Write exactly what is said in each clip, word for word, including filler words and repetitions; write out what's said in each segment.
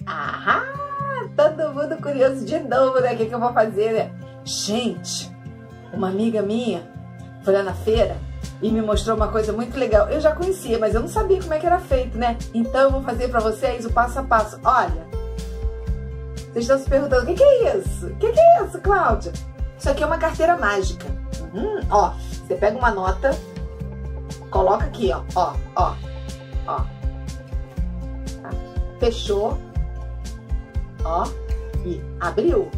Ah, todo mundo curioso de novo, né? O que, que eu vou fazer, né? Gente, uma amiga minha foi lá na feira e me mostrou uma coisa muito legal. Eu já conhecia, mas eu não sabia como é que era feito, né? Então eu vou fazer pra vocês o passo a passo. Olha, vocês estão se perguntando, o que, que é isso? O que, que é isso, Cláudia? Isso aqui é uma carteira mágica. Uhum. Ó, você pega uma nota, coloca aqui, ó, ó, ó, ó. Tá? Fechou. Ó, e abriu.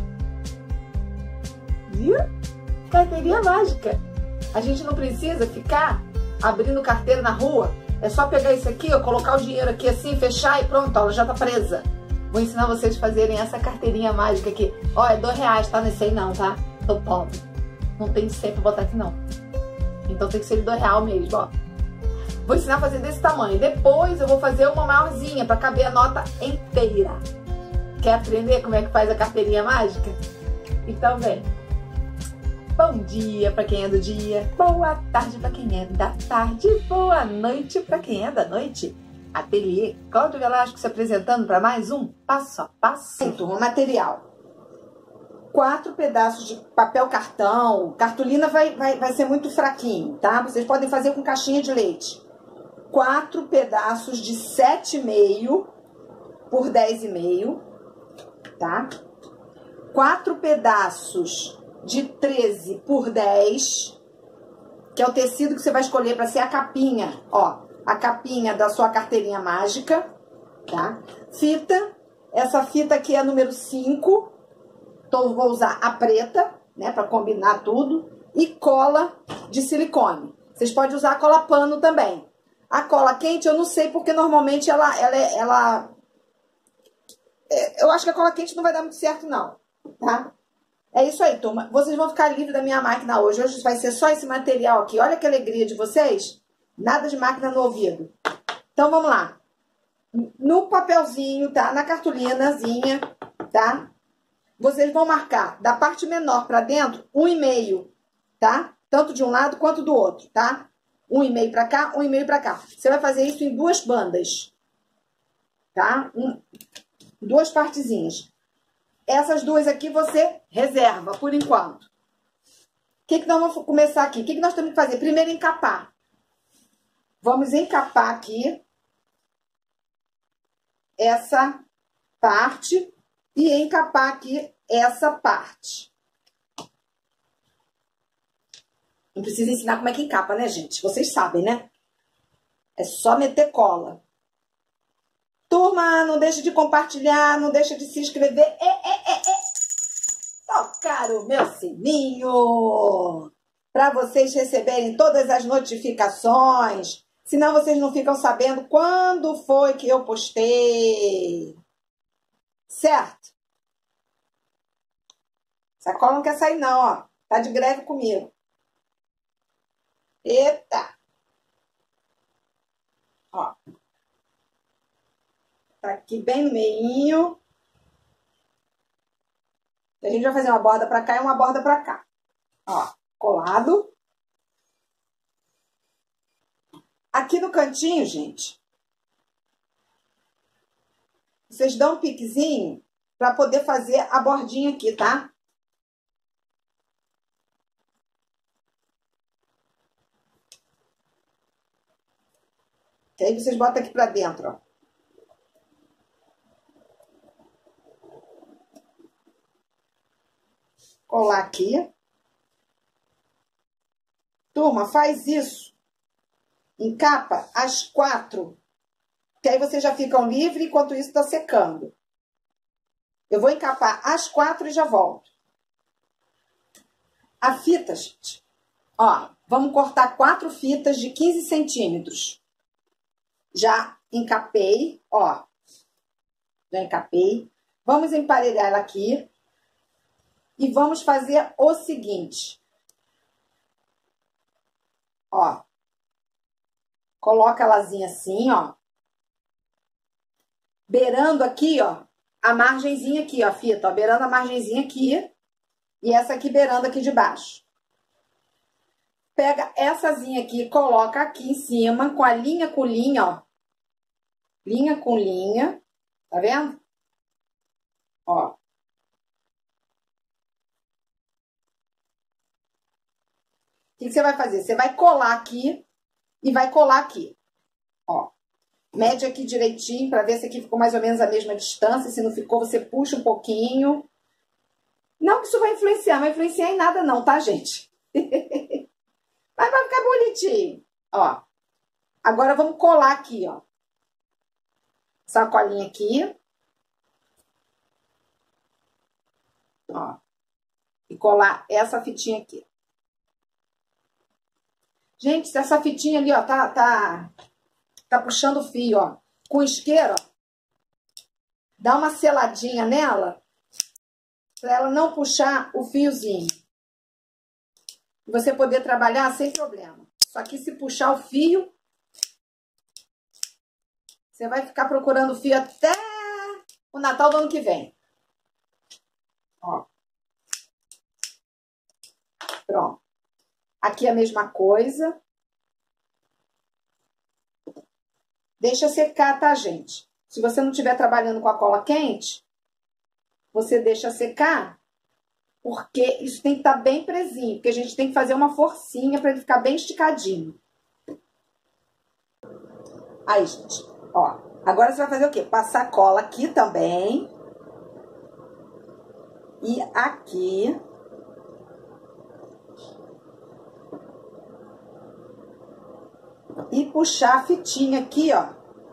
Viu? Carteirinha mágica. A gente não precisa ficar abrindo carteira na rua. É só pegar isso aqui, ó, colocar o dinheiro aqui assim, fechar e pronto, ó, ela já tá presa. Vou ensinar vocês a fazerem essa carteirinha mágica aqui. Ó, é dois reais, tá? Não é cem não, tá? Tô pobre. Não tem cem pra botar aqui não. Então tem que ser de dois reais mesmo, ó. Vou ensinar a fazer desse tamanho. Depois eu vou fazer uma maiorzinha pra caber a nota inteira. Quer aprender como é que faz a carteirinha mágica? Então vem. Bom dia para quem é do dia, boa tarde para quem é da tarde, boa noite para quem é da noite. Ateliê Cláudia Velasco se apresentando para mais um Passo a Passo. Então, material. Quatro pedaços de papel cartão. Cartolina vai, vai, vai ser muito fraquinho, tá? Vocês podem fazer com caixinha de leite. Quatro pedaços de sete e meio por dez e meio. Tá? Quatro pedaços de treze por dez, que é o tecido que você vai escolher para ser a capinha, ó, a capinha da sua carteirinha mágica, tá? Fita, essa fita aqui é a número cinco, então vou usar a preta, né, para combinar tudo, e cola de silicone. Vocês podem usar a cola pano também. A cola quente eu não sei porque normalmente ela, ela, ela eu acho que a cola quente não vai dar muito certo, não, tá? É isso aí, turma. Vocês vão ficar livres da minha máquina hoje. Hoje vai ser só esse material aqui. Olha que alegria de vocês. Nada de máquina no ouvido. Então, vamos lá. No papelzinho, tá? Na cartolinazinha, tá? Vocês vão marcar da parte menor pra dentro, um e meio, tá? Tanto de um lado quanto do outro, tá? Um e meio pra cá, um e meio pra cá. Você vai fazer isso em duas bandas, tá? Um... Duas partezinhas. Essas duas aqui você reserva por enquanto. O que, que nós vamos começar aqui? O que, que nós temos que fazer? Primeiro, encapar. Vamos encapar aqui essa parte e encapar aqui essa parte. Não precisa ensinar como é que encapa, né, gente? Vocês sabem, né? É só meter cola. Turma, não deixe de compartilhar, não deixe de se inscrever. É, é, é, é. Tocar o meu sininho para vocês receberem todas as notificações. Senão vocês não ficam sabendo quando foi que eu postei. Certo? Essa cola não quer sair não, ó. Tá de greve comigo. Eita. Ó. Tá aqui bem no meinho. A gente vai fazer uma borda pra cá e uma borda pra cá. Ó, colado. Aqui no cantinho, gente, vocês dão um piquezinho pra poder fazer a bordinha aqui, tá? E aí vocês botam aqui pra dentro, ó. Colar aqui. Turma, faz isso. Encapa as quatro. Que aí vocês já ficam livres enquanto isso tá secando. Eu vou encapar as quatro e já volto. A fita, gente. Ó, vamos cortar quatro fitas de quinze centímetros. Já encapei, ó. Já encapei. Vamos emparelhar ela aqui. E vamos fazer o seguinte. Ó. Coloca elazinha assim, ó. Beirando aqui, ó. A margenzinha aqui, ó, a fita, ó. Beirando a margenzinha aqui. E essa aqui beirando aqui de baixo. Pega essazinha aqui e coloca aqui em cima, com a linha com linha, ó. Linha com linha. Tá vendo? Ó. O que você vai fazer? Você vai colar aqui e vai colar aqui. Ó. Mede aqui direitinho para ver se aqui ficou mais ou menos a mesma distância. Se não ficou, você puxa um pouquinho. Não que isso vai influenciar, não vai influenciar em nada não, tá, gente? Mas vai ficar bonitinho. Ó. Agora vamos colar aqui, ó. Sacolinha aqui. Ó. E colar essa fitinha aqui. Gente, se essa fitinha ali, ó, tá, tá, tá puxando o fio, ó. Com isqueiro, ó. Dá uma seladinha nela. Pra ela não puxar o fiozinho. E você poder trabalhar sem problema. Só que se puxar o fio, você vai ficar procurando fio até o Natal do ano que vem. Ó. Pronto. Aqui a mesma coisa. Deixa secar, tá, gente? Se você não estiver trabalhando com a cola quente, você deixa secar, porque isso tem que estar bem presinho, porque a gente tem que fazer uma forcinha para ele ficar bem esticadinho. Aí, gente, ó. Agora você vai fazer o quê? Passar cola aqui também. E aqui. E puxar a fitinha aqui, ó.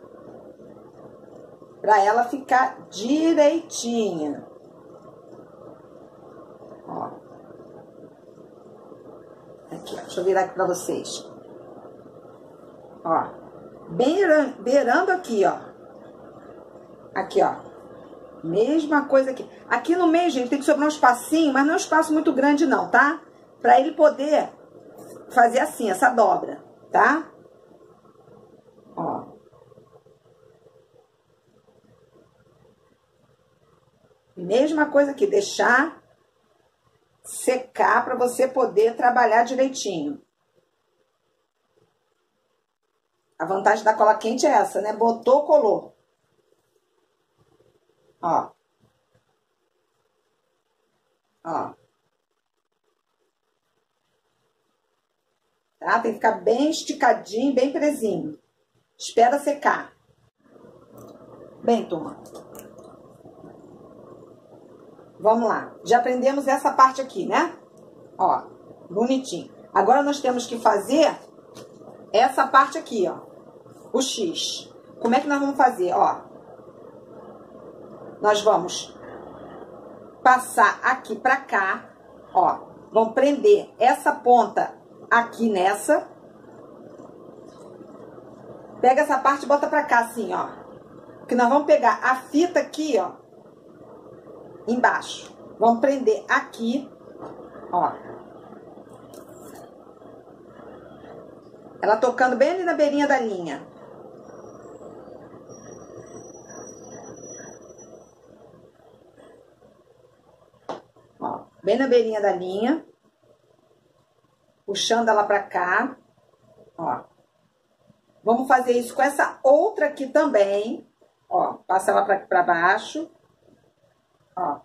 Pra ela ficar direitinha. Ó. Aqui, ó. Deixa eu virar aqui pra vocês. Ó. Beirando, beirando aqui, ó. Aqui, ó. Mesma coisa aqui. Aqui no meio, gente, tem que sobrar um espacinho, mas não é um espaço muito grande não, tá? Pra ele poder fazer assim, essa dobra, tá? Ó. Mesma coisa aqui, deixar secar para você poder trabalhar direitinho. A vantagem da cola quente é essa, né? Botou, colou. Ó. Ó. Tá? Tem que ficar bem esticadinho, bem presinho. Espera secar. Bem, turma. Vamos lá. Já aprendemos essa parte aqui, né? Ó, bonitinho. Agora nós temos que fazer essa parte aqui, ó. O X. Como é que nós vamos fazer? Ó. Nós vamos passar aqui pra cá, ó. Vamos prender essa ponta aqui nessa. Pega essa parte e bota pra cá, assim, ó. Porque nós vamos pegar a fita aqui, ó. Embaixo. Vamos prender aqui, ó. Ela tocando bem ali na beirinha da linha. Ó, bem na beirinha da linha. Puxando ela pra cá, ó. Vamos fazer isso com essa outra aqui também, ó. Passa ela pra, pra baixo, ó.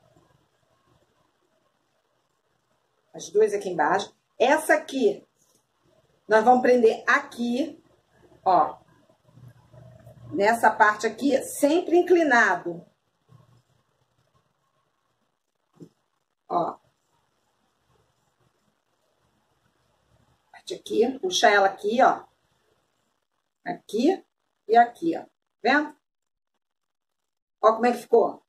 As duas aqui embaixo. Essa aqui, nós vamos prender aqui, ó. Nessa parte aqui, sempre inclinado. Ó. Parte aqui, puxa ela aqui, ó. Aqui e aqui, ó. Vendo? Ó como é que ficou.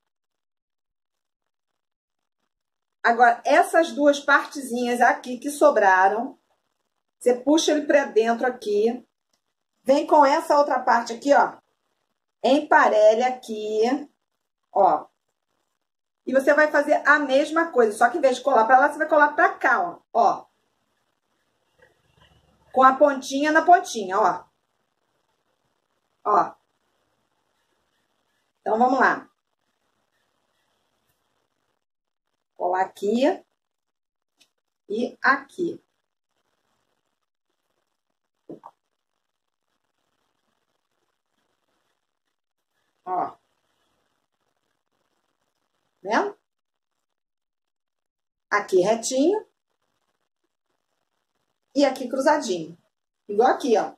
Agora, essas duas partezinhas aqui que sobraram, você puxa ele pra dentro aqui. Vem com essa outra parte aqui, ó. Emparelha aqui, ó. E você vai fazer a mesma coisa, só que em vez de colar pra lá, você vai colar pra cá, ó. Ó. Com a pontinha na pontinha, ó. Ó. Então, vamos lá. Colar aqui e aqui. Ó. Né? Aqui retinho. E aqui cruzadinho. Igual aqui, ó.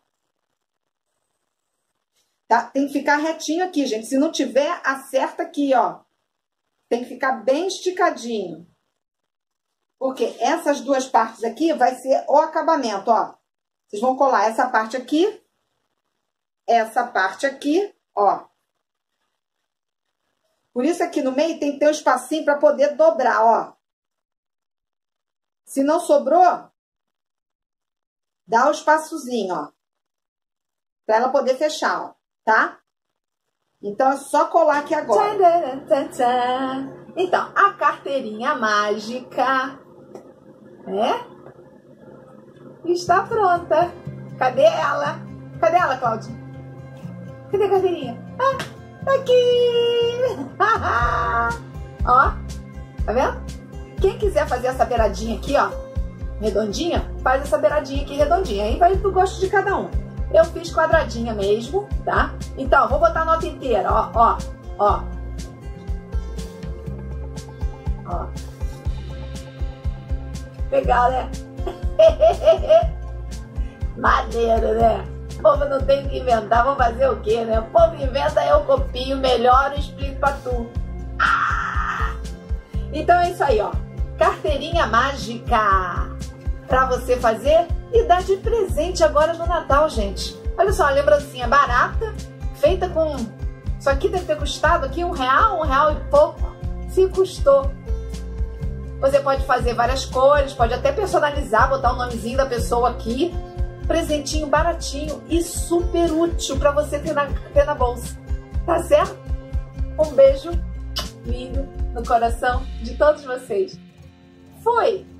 Tá? Tem que ficar retinho aqui, gente. Se não tiver, acerta aqui, ó. Tem que ficar bem esticadinho. Porque essas duas partes aqui vai ser o acabamento, ó. Vocês vão colar essa parte aqui. Essa parte aqui, ó. Por isso aqui no meio tem que ter um espacinho para poder dobrar, ó. Se não sobrou, dá o espaçozinho, ó. Pra ela poder fechar, ó. Tá? Então, é só colar aqui agora. Então, a carteirinha mágica, né? Está pronta. Cadê ela? Cadê ela, Cláudia? Cadê a carteirinha? Ah, tá aqui! Ó, tá vendo? Quem quiser fazer essa beiradinha aqui, ó, redondinha, faz essa beiradinha aqui redondinha. Aí vai pro gosto de cada um. Eu fiz quadradinha mesmo, tá? Então, vou botar a nota inteira, ó, ó, ó. Ó. Legal, né? Maneiro, né? O povo não tem que inventar, vou fazer o quê, né? O povo inventa, eu copio, melhoro e explico pra tu. Ah! Então é isso aí, ó. Carteirinha mágica pra você fazer e dar de presente agora no Natal, gente. Olha só, uma lembrancinha barata, feita com... Isso aqui deve ter custado aqui um real, um real e pouco. Se custou. Você pode fazer várias cores, pode até personalizar, botar o nomezinho da pessoa aqui. Presentinho baratinho e super útil para você ter na, ter na bolsa. Tá certo? Um beijo lindo no coração de todos vocês. Fui!